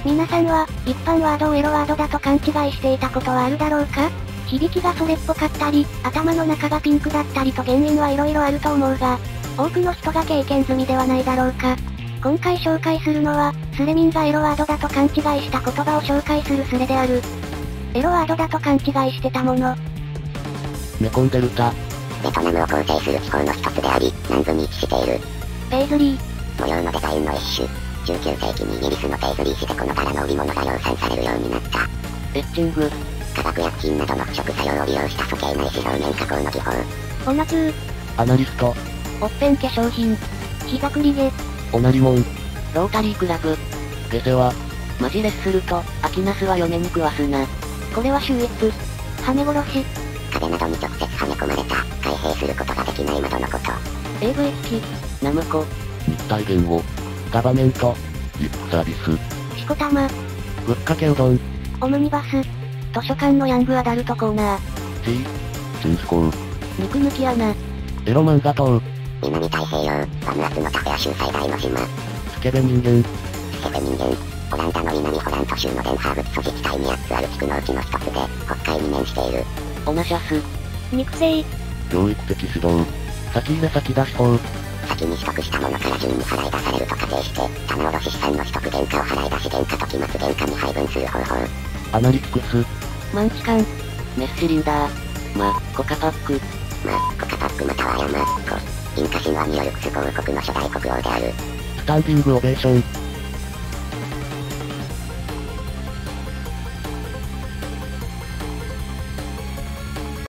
皆さんは、一般ワードをエロワードだと勘違いしていたことはあるだろうか？響きがそれっぽかったり、頭の中がピンクだったりと原因は色々あると思うが、多くの人が経験済みではないだろうか。今回紹介するのは、スレミンがエロワードだと勘違いした言葉を紹介するスレである。エロワードだと勘違いしてたもの。 メコンデルタ。 ベトナムを構成する地方の一つであり、南部に位置している。 ペイズリー。 模様のデザインの一種。19世紀にイギリスのペイズリー市でこの柄の織物が量産されるようになった。 エッチング。 化学薬品などの腐食作用を利用した素形ないし表面加工の技法。 オナチュー。 アナリスト。 オッペン化粧品。日が暮り毛。 オナリモン。 ロータリークラブ。 下世話。 マジレスすると、秋ナスは嫁に食わすな。 これは秀逸。はめ殺し。 壁などに直接はめ込まれた、開閉することができない窓のこと。 AV 付き。 ナムコ。 日体言語。ガバメント。リップサービス。 しこたま。 ぶっかけうどん。 オムニバス。図書館のヤングアダルトコーナー。 チンスコー。 肉抜き穴。 エロ漫画島。 南太平洋、バヌアツのタフェア州最大の島。 スケベ人間。 スケベ人間。オランダの南ホラント州のデンハーブツ自治体に8つある地区のうちの一つで、北海に面している。 オナシャス。 肉声。 教育的指導。先入れ先出し法。 先に取得したものから順に払い出されると仮定して、棚卸資産の取得原価を払い出し原価と期末原価に配分する方法。 アナリティクス。 マンチカン。 メスシリンダー。コカパック。 コカパックまたはインカ神話によるクス公国の初代国王である。 スタンディングオベーション。